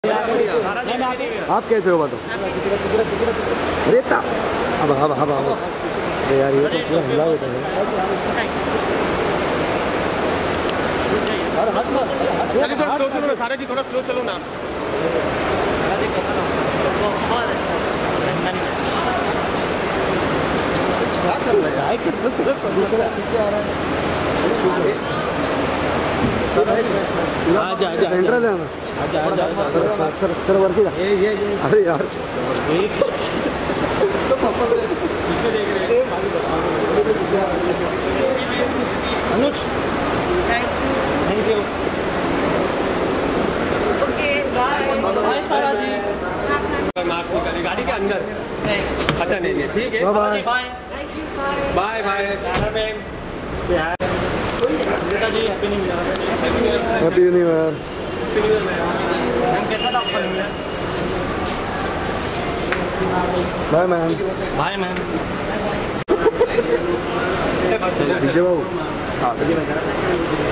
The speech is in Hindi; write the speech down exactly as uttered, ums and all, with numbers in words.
आप कैसे हो बताओ? रेता अब अब अब अब यार ये तो पूरा हिला होता है। थोड़ा स्लो चलो ना सारा जी, थोड़ा स्लो चलो ना। क्या कर रहा है? कितना तेरा सब पीछे आ रहा है। आजा आजा सेंट्रल है ना। आजा आजा सर सर वर्ती ये ये अरे यार तो पापा पीछे देख रहे हैं। Anuj thank you. Okay bye bye Sara ji. Mask निकालिए गाड़ी के अंदर। अच्छा नहीं नहीं ठीक है bye bye bye bye Sara ma'am बेटा जी happy new year. Happy new year. Happy new year ma'am. कैसा था आपका new year? Bye ma'am. Bye ma'am. Vijay Babu हाँ